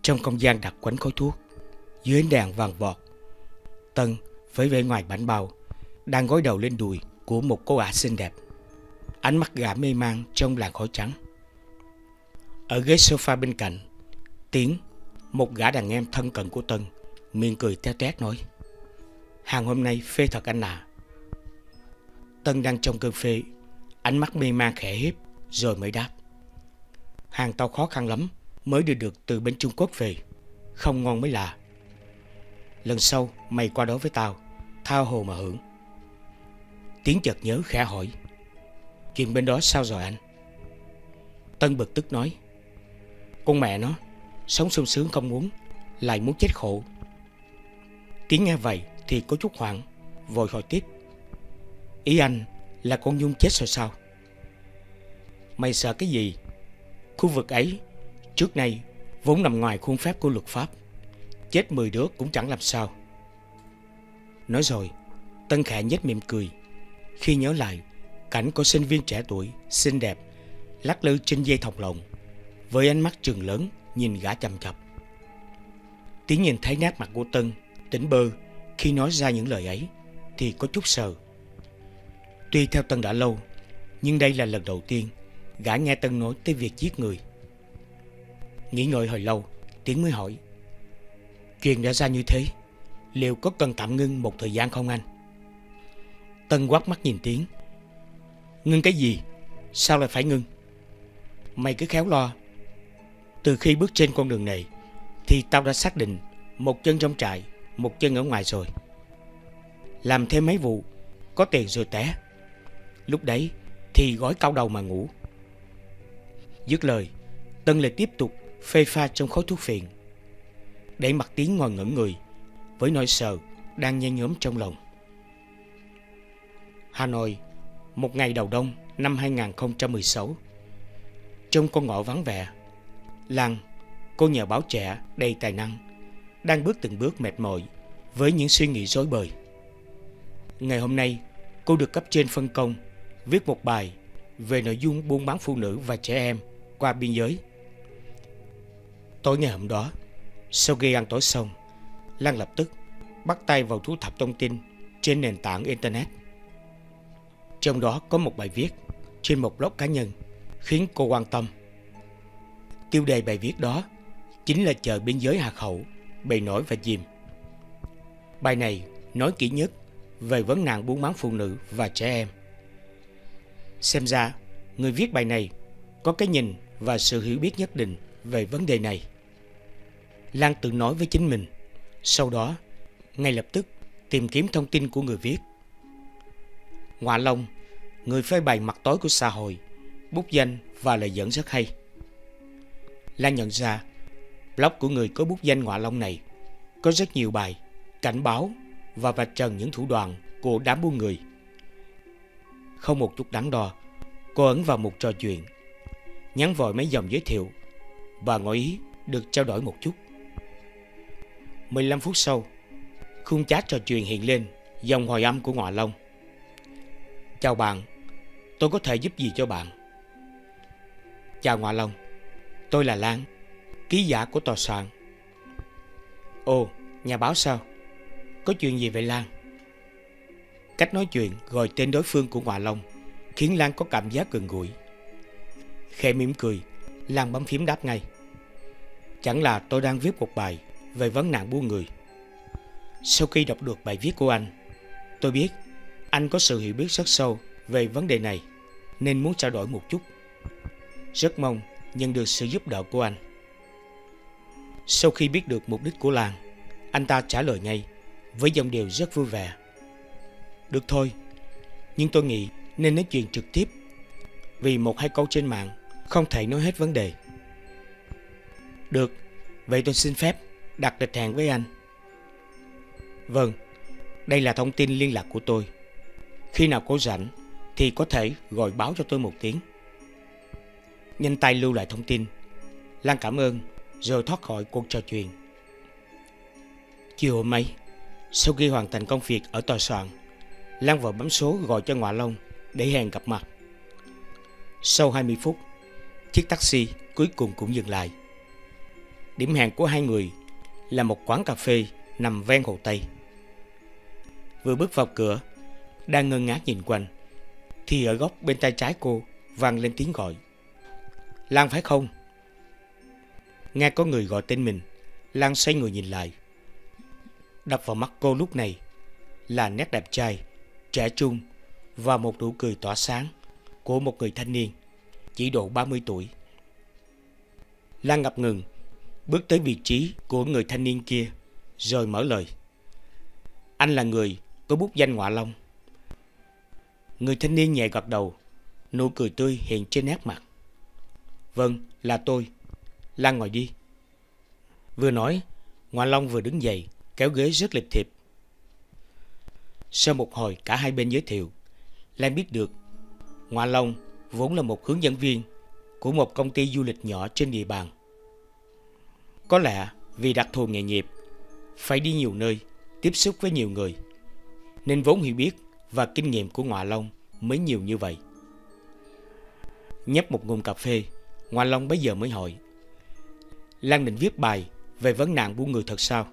Trong không gian đặc quánh khói thuốc, dưới ánh đèn vàng vọt, Tân với vẻ ngoài bảnh bao đang gối đầu lên đùi của một cô ả xinh đẹp. Ánh mắt gã mê man trong làn khói trắng. Ở ghế sofa bên cạnh, Tiến, một gã đàn em thân cận của Tân, miệng cười teo tét nói: "Hàng hôm nay phê thật anh à." Tân đang trong cơn phê, ánh mắt mê man khẽ híp rồi mới đáp: "Hàng tao khó khăn lắm mới đưa được từ bên Trung Quốc về, không ngon mới lạ. Lần sau mày qua đó với tao, tha hồ mà hưởng." Tiến chợt nhớ khẽ hỏi: "Chuyện bên đó sao rồi anh?" Tân bực tức nói: "Con mẹ nó, sống sung sướng không muốn, lại muốn chết khổ." Tiến nghe vậy thì có chút hoảng, vội hỏi tiếp: "Ý anh là con Nhung chết rồi sao?" "Mày sợ cái gì? Khu vực ấy trước nay vốn nằm ngoài khuôn phép của luật pháp, chết 10 đứa cũng chẳng làm sao." Nói rồi, Tân khẽ nhếch miệng cười khi nhớ lại cảnh cô sinh viên trẻ tuổi xinh đẹp lắc lư trên dây thòng lọng, với ánh mắt trừng lớn nhìn gã chằm chặp. Tiến nhìn thấy nét mặt của Tân tỉnh bơ khi nói ra những lời ấy thì có chút sợ. Tuy theo Tân đã lâu, nhưng đây là lần đầu tiên gã nghe Tân nói tới việc giết người. Nghĩ ngợi hồi lâu, Tiến mới hỏi: "Chuyện đã ra như thế, liệu có cần tạm ngưng một thời gian không anh?" Tân quát mắt nhìn Tiến: "Ngưng cái gì? Sao lại phải ngưng? Mày cứ khéo lo. Từ khi bước trên con đường này thì tao đã xác định một chân trong trại, một chân ở ngoài rồi. Làm thêm mấy vụ, có tiền rồi té. Lúc đấy thì gói cao đầu mà ngủ." Dứt lời, Tân lại tiếp tục phê pha trong khói thuốc phiện, để mặt Tiến ngồi ngẩn người với nỗi sợ đang nhen nhóm trong lòng. Hà Nội, một ngày đầu đông năm 2016. Trong con ngõ vắng vẻ, Lan, cô nhà báo trẻ đầy tài năng, đang bước từng bước mệt mỏi với những suy nghĩ rối bời. Ngày hôm nay, cô được cấp trên phân công viết một bài về nội dung buôn bán phụ nữ và trẻ em qua biên giới. Tối ngày hôm đó, sau khi ăn tối xong, Lan lập tức bắt tay vào thu thập thông tin trên nền tảng Internet. Trong đó có một bài viết trên một blog cá nhân khiến cô quan tâm. Tiêu đề bài viết đó chính là chợ biên giới Hà Khẩu, bầy nổi và chìm. Bài này nói kỹ nhất về vấn nạn buôn bán phụ nữ và trẻ em. Xem ra, người viết bài này có cái nhìn và sự hiểu biết nhất định về vấn đề này. Lan tự nói với chính mình, sau đó ngay lập tức tìm kiếm thông tin của người viết. Ngoạ Long, người phơi bày mặt tối của xã hội, bút danh và lời dẫn rất hay. Lan nhận ra blog của người có bút danh Ngoạ Long này có rất nhiều bài cảnh báo và vạch trần những thủ đoạn của đám buôn người. Không một chút đắn đo, cô ấn vào một trò chuyện, nhắn vội mấy dòng giới thiệu và ngỏ ý được trao đổi một chút. 15 phút sau, khung chat trò chuyện hiện lên dòng hồi âm của Ngoạ Long: "Chào bạn, tôi có thể giúp gì cho bạn?" "Chào Ngoạ Long, tôi là Lan, ký giả của tòa soạn." "Ồ, nhà báo sao? Có chuyện gì vậy Lan?" Cách nói chuyện gọi tên đối phương của Ngoạ Long khiến Lan có cảm giác gần gũi. Khẽ mỉm cười, Lan bấm phím đáp ngay: "Chẳng là tôi đang viết một bài về vấn nạn buôn người. Sau khi đọc được bài viết của anh, tôi biết anh có sự hiểu biết rất sâu về vấn đề này, nên muốn trao đổi một chút. Rất mong nhận được sự giúp đỡ của anh." Sau khi biết được mục đích của Lan, anh ta trả lời ngay với giọng điệu rất vui vẻ: "Được thôi, nhưng tôi nghĩ nên nói chuyện trực tiếp, vì một hai câu trên mạng không thể nói hết vấn đề." "Được, vậy tôi xin phép đặt lịch hẹn với anh." "Vâng, đây là thông tin liên lạc của tôi. Khi nào có rảnh thì có thể gọi báo cho tôi một tiếng." Nhanh tay lưu lại thông tin, Lan cảm ơn rồi thoát khỏi cuộc trò chuyện. Chiều hôm ấy, sau khi hoàn thành công việc ở tòa soạn, Lan vội bấm số gọi cho Ngoạ Long để hẹn gặp mặt. Sau 20 phút, chiếc taxi cuối cùng cũng dừng lại. Điểm hẹn của hai người là một quán cà phê nằm ven hồ Tây. Vừa bước vào cửa, đang ngơ ngác nhìn quanh, thì ở góc bên tay trái cô vang lên tiếng gọi. Lan phải không? Nghe có người gọi tên mình, Lan xoay người nhìn lại. Đập vào mắt cô lúc này là nét đẹp trai, trẻ trung và một nụ cười tỏa sáng của một người thanh niên chỉ độ 30 tuổi. Lan ngập ngừng bước tới vị trí của người thanh niên kia rồi mở lời. Anh là người có bút danh Ngoạ Long. Người thanh niên nhẹ gật đầu, nụ cười tươi hiện trên nét mặt. Vâng, là tôi. Lan ngồi đi. Vừa nói, Ngoạ Long vừa đứng dậy, kéo ghế rất lịch thiệp. Sau một hồi cả hai bên giới thiệu, Lan biết được Ngoạ Long vốn là một hướng dẫn viên của một công ty du lịch nhỏ trên địa bàn. Có lẽ vì đặc thù nghề nghiệp, phải đi nhiều nơi, tiếp xúc với nhiều người, nên vốn hiểu biết và kinh nghiệm của Ngoạ Long mới nhiều như vậy. Nhấp một ngụm cà phê, Ngoạ Long bấy giờ mới hỏi. Lan định viết bài về vấn nạn buôn người thật sao?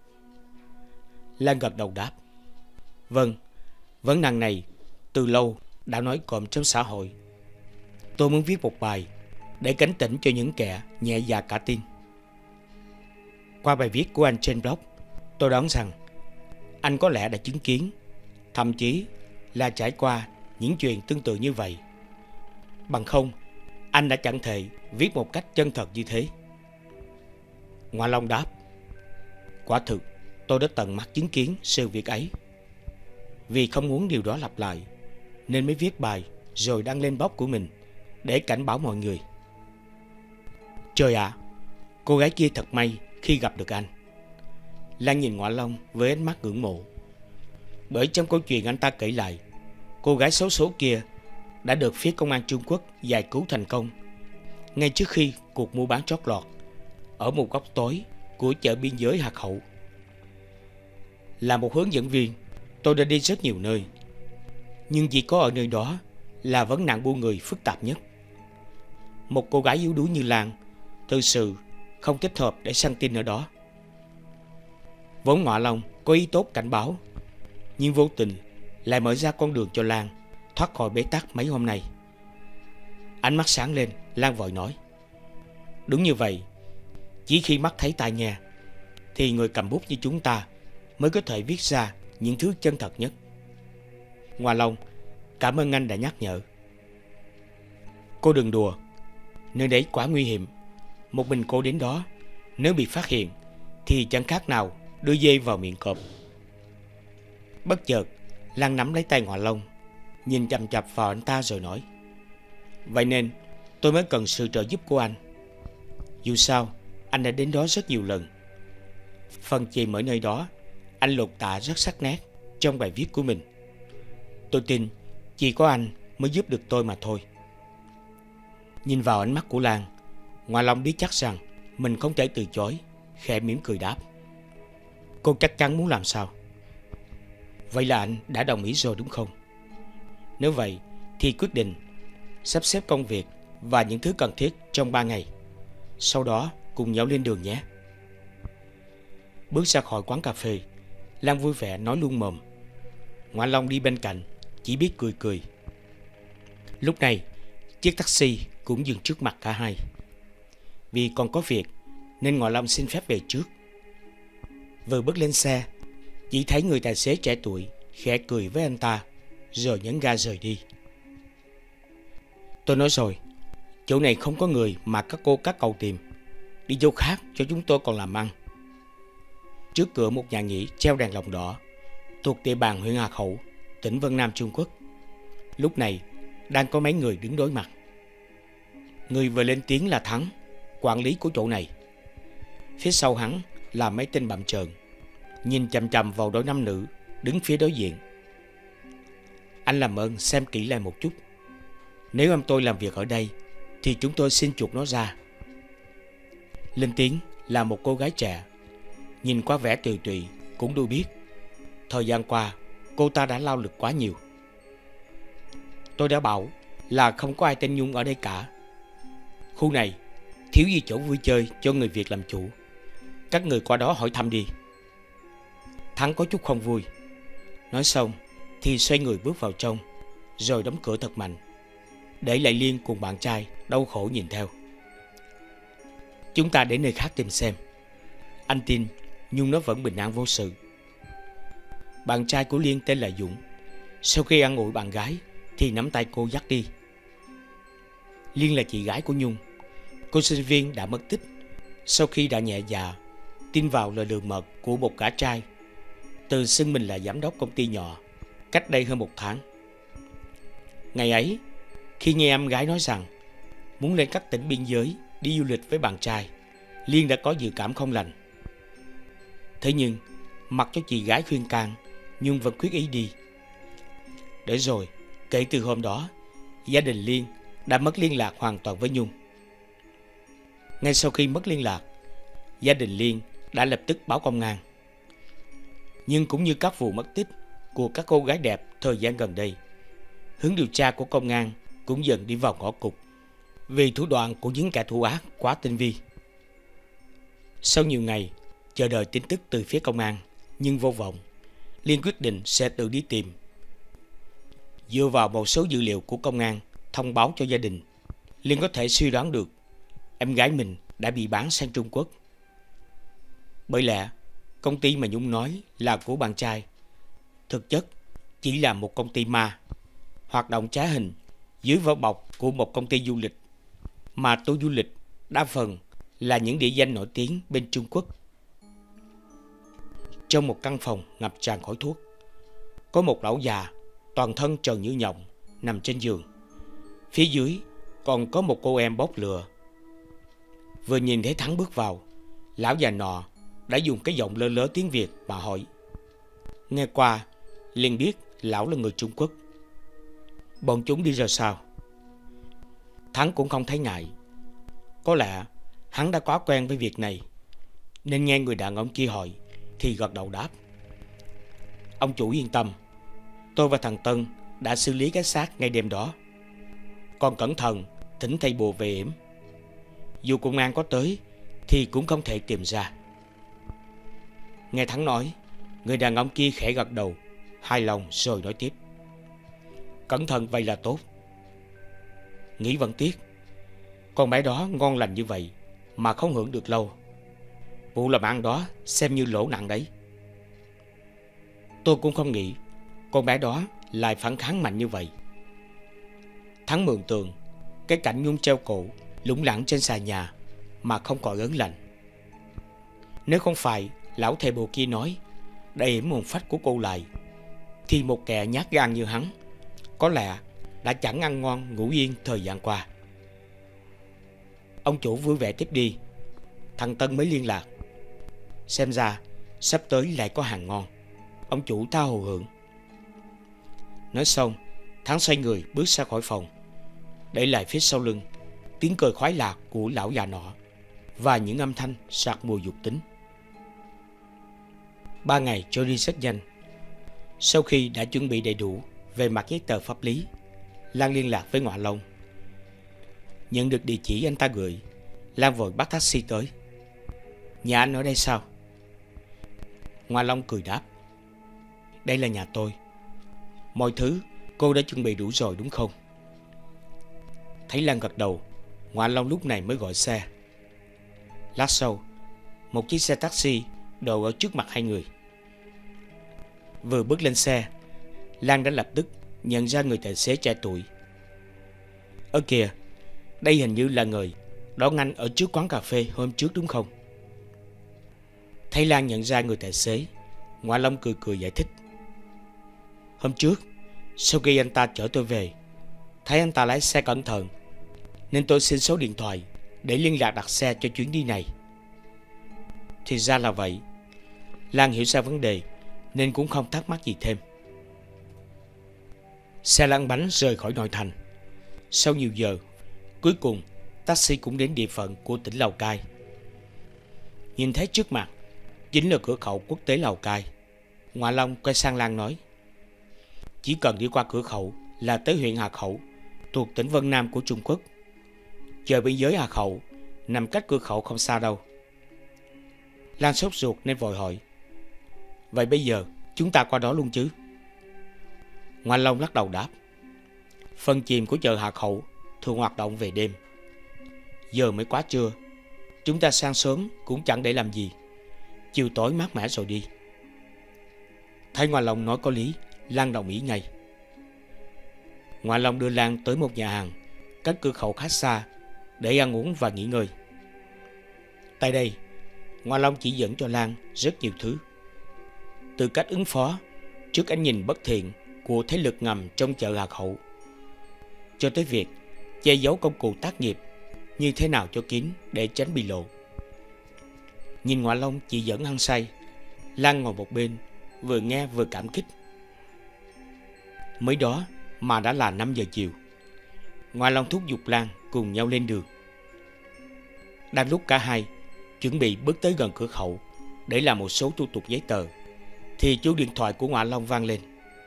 Lan gật đầu đáp. Vâng, vấn nạn này từ lâu đã nói cộm trong xã hội. Tôi muốn viết một bài để cảnh tỉnh cho những kẻ nhẹ dạ cả tin. Qua bài viết của anh trên blog, tôi đoán rằng anh có lẽ đã chứng kiến, thậm chí là trải qua những chuyện tương tự như vậy. Bằng không, anh đã chẳng thể viết một cách chân thật như thế. Ngoạ Long đáp. Quả thực, tôi đã tận mắt chứng kiến sự việc ấy. Vì không muốn điều đó lặp lại, nên mới viết bài rồi đăng lên blog của mình để cảnh báo mọi người. Trời ạ, cô gái kia thật may khi gặp được anh. Lan nhìn Ngoạ Long với ánh mắt ngưỡng mộ. Bởi trong câu chuyện anh ta kể lại, cô gái xấu số kia đã được phía công an Trung Quốc giải cứu thành công ngay trước khi cuộc mua bán trót lọt ở một góc tối của chợ biên giới Hạc Hậu. Là một hướng dẫn viên, tôi đã đi rất nhiều nơi, nhưng chỉ có ở nơi đó là vấn nạn buôn người phức tạp nhất. Một cô gái yếu đuối như Lan thực sự không thích hợp để săn tin ở đó. Vốn Ngoạ Long có ý tốt cảnh báo, nhưng vô tình lại mở ra con đường cho Lan thoát khỏi bế tắc mấy hôm nay. Ánh mắt sáng lên, Lan vội nói. Đúng như vậy, chỉ khi mắt thấy tai nghe thì người cầm bút như chúng ta mới có thể viết ra những thứ chân thật nhất. Ngoạ Long, cảm ơn anh đã nhắc nhở. Cô đừng đùa, nơi đấy quá nguy hiểm. Một mình cô đến đó, nếu bị phát hiện thì chẳng khác nào đưa dê vào miệng cọp. Bất chợt, Lan nắm lấy tay Ngoạ Long, nhìn chằm chằm vào anh ta rồi nói. Vậy nên tôi mới cần sự trợ giúp của anh. Dù sao, anh đã đến đó rất nhiều lần. Phần chìm ở nơi đó, anh lột tả rất sắc nét trong bài viết của mình. Tôi tin chỉ có anh mới giúp được tôi mà thôi. Nhìn vào ánh mắt của Lan, Ngoạ Long biết chắc rằng mình không thể từ chối, khẽ mỉm cười đáp. Cô chắc chắn muốn làm sao? Vậy là anh đã đồng ý rồi đúng không? Nếu vậy thì quyết định sắp xếp công việc và những thứ cần thiết trong 3 ngày. Sau đó cùng nhau lên đường nhé. Bước ra khỏi quán cà phê, Lan vui vẻ nói luôn mồm. Ngoạ Long đi bên cạnh chỉ biết cười cười. Lúc này chiếc taxi cũng dừng trước mặt cả hai. Vì còn có việc nên Ngoạ Long xin phép về trước. Vừa bước lên xe, chỉ thấy người tài xế trẻ tuổi khẽ cười với anh ta rồi nhấn ga rời đi. Tôi nói rồi, chỗ này không có người mà các cậu tìm. Đi chỗ khác cho chúng tôi còn làm ăn. Trước cửa một nhà nghỉ treo đèn lồng đỏ thuộc địa bàn huyện Hạc Hậu, tỉnh Vân Nam, Trung Quốc, lúc này đang có mấy người đứng đối mặt. Người vừa lên tiếng là Thắng, quản lý của chỗ này. Phía sau hắn là mấy tên bặm trợn, nhìn chằm chằm vào đôi nam nữ đứng phía đối diện. Anh làm ơn xem kỹ lại một chút. Nếu em tôi làm việc ở đây thì chúng tôi xin chuộc nó ra. Lên tiếng là một cô gái trẻ, nhìn qua vẻ tiều tụy cũng đủ biết thời gian qua cô ta đã lao lực quá nhiều. Tôi đã bảo là không có ai tên Nhung ở đây cả. Khu này thiếu gì chỗ vui chơi cho người Việt làm chủ. Các người qua đó hỏi thăm đi. Thắng có chút không vui. Nói xong thì xoay người bước vào trong, rồi đóng cửa thật mạnh, để lại Liên cùng bạn trai đau khổ nhìn theo. Chúng ta đến nơi khác tìm xem. Anh tin Nhung nó vẫn bình an vô sự. Bạn trai của Liên tên là Dũng. Sau khi ăn ủi bạn gái thì nắm tay cô dắt đi. Liên là chị gái của Nhung. Cô sinh viên đã mất tích sau khi đã nhẹ dạ tin vào lời đường mật của một gã trai tự xưng mình là giám đốc công ty nhỏ cách đây hơn 1 tháng. Ngày ấy, khi nghe em gái nói rằng muốn lên các tỉnh biên giới đi du lịch với bạn trai, Liên đã có dự cảm không lành. Thế nhưng mặc cho chị gái khuyên can, Nhung vẫn quyết ý đi. Để rồi, kể từ hôm đó, gia đình Liên đã mất liên lạc hoàn toàn với Nhung. Ngay sau khi mất liên lạc, gia đình Liên đã lập tức báo công an. Nhưng cũng như các vụ mất tích của các cô gái đẹp thời gian gần đây, hướng điều tra của công an cũng dần đi vào ngõ cụt vì thủ đoạn của những kẻ thù ác quá tinh vi. Sau nhiều ngày chờ đợi tin tức từ phía công an nhưng vô vọng, Liên quyết định sẽ tự đi tìm. Dựa vào một số dữ liệu của công an thông báo cho gia đình, Liên có thể suy đoán được em gái mình đã bị bán sang Trung Quốc. Bởi lẽ công ty mà Nhung nói là của bạn trai thực chất chỉ là một công ty ma, hoạt động trá hình dưới vỏ bọc của một công ty du lịch, mà tour du lịch đa phần là những địa danh nổi tiếng bên Trung Quốc. Trong một căn phòng ngập tràn khói thuốc, có một lão già toàn thân trần như nhộng nằm trên giường. Phía dưới còn có một cô em bốc lửa. Vừa nhìn thấy Thắng bước vào, lão già nọ đã dùng cái giọng lơ lớ tiếng Việt mà hỏi. Nghe qua liền biết lão là người Trung Quốc. Bọn chúng đi ra sao? Thắng cũng không thấy ngại. Có lẽ hắn đã quá quen với việc này, nên nghe người đàn ông kia hỏi thì gật đầu đáp. Ông chủ yên tâm, tôi và thằng Tân đã xử lý cái xác ngay đêm đó. Còn cẩn thận thỉnh thầy bùa về yểm. Dù công an có tới thì cũng không thể tìm ra. Nghe Thắng nói, người đàn ông kia khẽ gật đầu, hài lòng rồi nói tiếp. Cẩn thận vậy là tốt. Nghĩ vẫn tiếc, con bé đó ngon lành như vậy mà không hưởng được lâu. Vụ làm ăn đó xem như lỗ nặng đấy. Tôi cũng không nghĩ con bé đó lại phản kháng mạnh như vậy. Thắng mường tượng cái cảnh Nhung treo cổ lủng lẳng trên xà nhà mà không còn ớn lạnh. Nếu không phải lão thầy bồ kia nói đã yểm hồn phách của cô lại, thì một kẻ nhát gan như hắn có lẽ đã chẳng ăn ngon ngủ yên thời gian qua. Ông chủ vui vẻ tiếp đi. Thằng Tân mới liên lạc. Xem ra sắp tới lại có hàng ngon. Ông chủ tha hồ hưởng. Nói xong, Thắng xoay người bước ra khỏi phòng, để lại phía sau lưng tiếng cười khoái lạc của lão già nọ và những âm thanh sặc mùi dục tính. 3 ngày trôi đi rất nhanh. Sau khi đã chuẩn bị đầy đủ về mặt giấy tờ pháp lý, Lan liên lạc với Ngoại Long. Nhận được địa chỉ anh ta gửi, Lan vội bắt taxi tới. Nhà anh ở đây sao? Ngoại Long cười đáp. Đây là nhà tôi. Mọi thứ cô đã chuẩn bị đủ rồi đúng không? Thấy Lan gật đầu, Ngoại Long lúc này mới gọi xe. Lát sau, một chiếc xe taxi đậu ở trước mặt hai người. Vừa bước lên xe, Lan đã lập tức nhận ra người tài xế trẻ tuổi. Ơ kìa, đây hình như là người đón anh ở trước quán cà phê hôm trước đúng không? Thấy Lan nhận ra người tài xế, Ngoại Long cười cười giải thích. Hôm trước, sau khi anh ta chở tôi về, thấy anh ta lái xe cẩn thận, nên tôi xin số điện thoại để liên lạc đặt xe cho chuyến đi này. Thì ra là vậy. Lan hiểu ra vấn đề nên cũng không thắc mắc gì thêm. Xe lăn bánh rời khỏi nội thành. Sau nhiều giờ, cuối cùng taxi cũng đến địa phận của tỉnh Lào Cai. Nhìn thấy trước mặt chính là cửa khẩu quốc tế Lào Cai, Ngoại Long quay sang Lan nói. Chỉ cần đi qua cửa khẩu là tới huyện Hà Khẩu, thuộc tỉnh Vân Nam của Trung Quốc. Chờ biên giới Hà Khẩu, nằm cách cửa khẩu không xa đâu. Lan sốt ruột nên vội hỏi: Vậy bây giờ chúng ta qua đó luôn chứ? Ngoại Long lắc đầu đáp: Phần chìm của chợ Hạ Khẩu thường hoạt động về đêm. Giờ mới quá trưa, chúng ta sang sớm cũng chẳng để làm gì. Chiều tối mát mẻ rồi đi. Thấy Ngoại Long nói có lý, Lan đồng ý ngay. Ngoại Long đưa Lan tới một nhà hàng cách cửa khẩu khá xa để ăn uống và nghỉ ngơi. Tại đây, Ngoại Long chỉ dẫn cho Lan rất nhiều thứ, từ cách ứng phó trước ánh nhìn bất thiện của thế lực ngầm trong chợ Hạ Khẩu, cho tới việc che giấu công cụ tác nghiệp như thế nào cho kín để tránh bị lộ. Nhìn Ngoại Long chỉ dẫn hăng say, Lan ngồi một bên vừa nghe vừa cảm kích. Mới đó mà đã là 5 giờ chiều. Ngoại Long thúc giục Lan cùng nhau lên đường. Đang lúc cả hai chuẩn bị bước tới gần cửa khẩu để làm một số thủ tục giấy tờ, thì chuông điện thoại của Ngoại Long vang lên.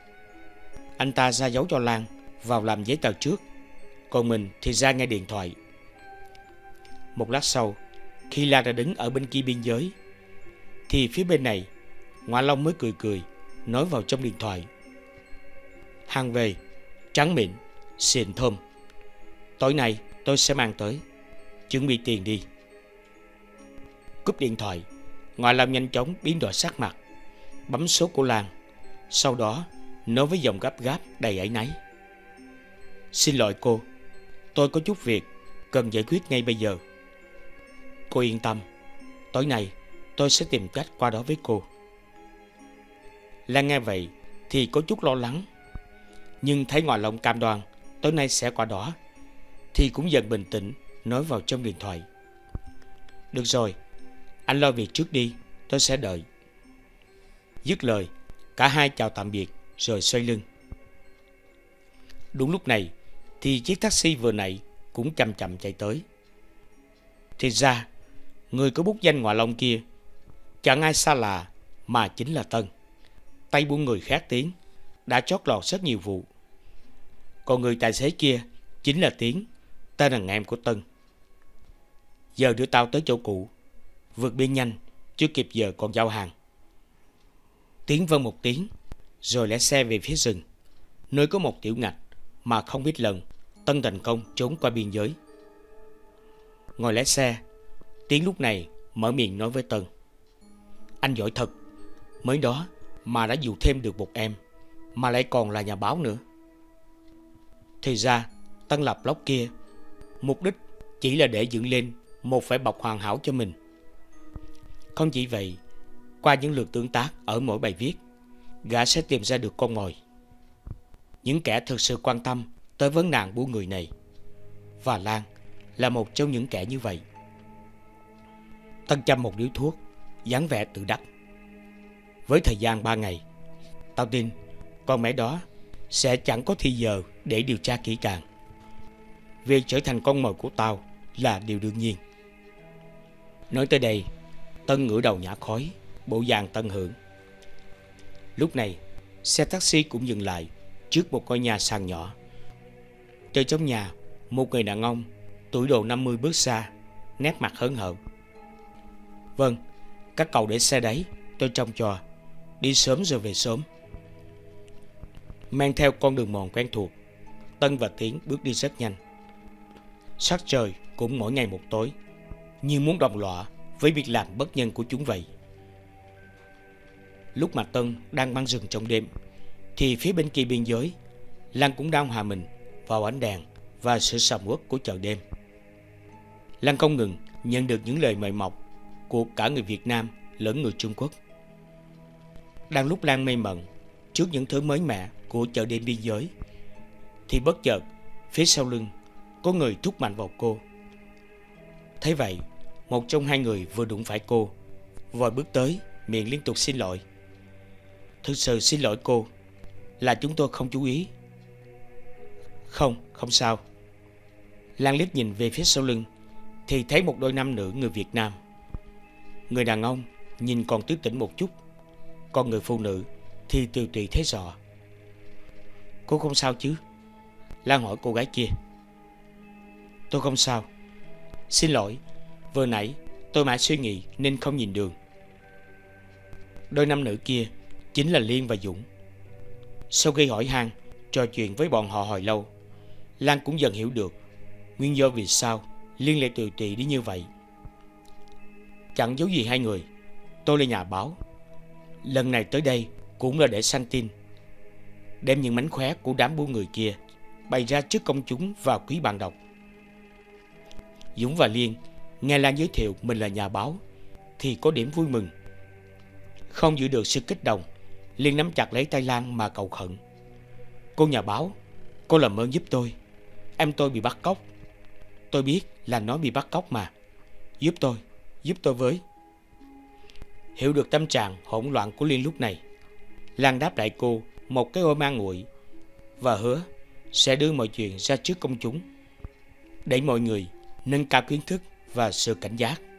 Anh ta ra dấu cho Lan vào làm giấy tờ trước, còn mình thì ra nghe điện thoại. Một lát sau, khi Lan đã đứng ở bên kia biên giới, thì phía bên này Ngoại Long mới cười cười nói vào trong điện thoại: Hàng về, trắng mịn, xịn thơm. Tối nay tôi sẽ mang tới. Chuẩn bị tiền đi. Cúp điện thoại, Ngoại Long nhanh chóng biến đổi sắc mặt, bấm số của Lan, sau đó nói với giọng gấp gáp đầy áy náy: Xin lỗi cô, tôi có chút việc cần giải quyết ngay bây giờ. Cô yên tâm, tối nay tôi sẽ tìm cách qua đó với cô. Lan nghe vậy thì có chút lo lắng, nhưng thấy Ngoại Long cam đoan tối nay sẽ qua đó thì cũng dần bình tĩnh nói vào trong điện thoại: Được rồi, anh lo việc trước đi, tôi sẽ đợi. Dứt lời, cả hai chào tạm biệt rồi xoay lưng. Đúng lúc này thì chiếc taxi vừa nãy cũng chậm chậm chạy tới. Thì ra người có bút danh Ngoại Long kia chẳng ai xa lạ mà chính là Tân, tay buôn người khét tiếng, đã chót lọt rất nhiều vụ. Còn người tài xế kia chính là Tiến, tên đàn em của Tân. Giờ đưa tao tới chỗ cũ, vượt biên nhanh, chưa kịp giờ còn giao hàng. Tiến vâng một tiếng, rồi lái xe về phía rừng, nơi có một tiểu ngạch mà không biết lần Tân thành công trốn qua biên giới. Ngồi lái xe, Tiến lúc này mở miệng nói với Tân: Anh giỏi thật, mới đó mà đã dụ thêm được một em, mà lại còn là nhà báo nữa. Thì ra Tân lập blog kia mục đích chỉ là để dựng lên một vẻ bọc hoàn hảo cho mình. Không chỉ vậy, qua những lượt tương tác ở mỗi bài viết, gã sẽ tìm ra được con mồi, những kẻ thực sự quan tâm tới vấn nạn buôn người này. Và Lan là một trong những kẻ như vậy. Tân châm một điếu thuốc, dáng vẻ tự đắc: Với thời gian 3 ngày, tao tin con mẹ đó sẽ chẳng có thì giờ để điều tra kỹ càng. Việc trở thành con mồi của tao là điều đương nhiên. Nói tới đây, Tân ngửa đầu nhả khói, bộ dạng tận hưởng. Lúc này, xe taxi cũng dừng lại trước một ngôi nhà sàn nhỏ. Từ trong nhà, một người đàn ông tuổi độ 50 bước ra, nét mặt hớn hở: Vâng, các cậu để xe đấy, tôi trông cho. Đi sớm rồi về sớm. Mang theo con đường mòn quen thuộc, Tân và Tiến bước đi rất nhanh. Sắc trời cũng mỗi ngày một tối, như muốn đồng lõa với việc làm bất nhân của chúng vậy. Lúc mà Tân đang băng rừng trong đêm, thì phía bên kia biên giới, Lan cũng đang hòa mình vào ánh đèn và sự sầm uất của chợ đêm. Lan không ngừng nhận được những lời mời mọc của cả người Việt Nam lẫn người Trung Quốc. Đang lúc Lan mê mẩn trước những thứ mới mẻ của chợ đêm biên giới, thì bất chợt phía sau lưng có người thúc mạnh vào cô. Thấy vậy, một trong hai người vừa đụng phải cô, vội bước tới, miệng liên tục xin lỗi: Thực sự xin lỗi cô, là chúng tôi không chú ý. Không sao. Lan liếc nhìn về phía sau lưng thì thấy một đôi nam nữ người Việt Nam. Người đàn ông nhìn còn tươi tỉnh một chút, còn người phụ nữ thì tiều tụy thấy rõ. Cô không sao chứ? Lan hỏi cô gái kia. Tôi không sao. Xin lỗi, Vừa nãy tôi mãi suy nghĩ nên không nhìn đường. Đôi nam nữ kia chính là Liên và Dũng. Sau khi hỏi han, trò chuyện với bọn họ hồi lâu, Lan cũng dần hiểu được nguyên do vì sao Liên lại tự trị đến như vậy. Chẳng giấu gì hai người, tôi là nhà báo. Lần này tới đây cũng là để săn tin, đem những mánh khóe của đám buôn người kia bày ra trước công chúng và quý bạn đọc. Dũng và Liên nghe Lan giới thiệu mình là nhà báo thì có điểm vui mừng. Không giữ được sự kích động, Liên nắm chặt lấy tay Lan mà cầu khẩn. Cô nhà báo, cô làm ơn giúp tôi. Em tôi bị bắt cóc. Tôi biết là nó bị bắt cóc mà. Giúp tôi với. Hiểu được tâm trạng hỗn loạn của Liên lúc này, Lan đáp lại cô một cái ôm an ủi và hứa sẽ đưa mọi chuyện ra trước công chúng để mọi người nâng cao kiến thức và sự cảnh giác.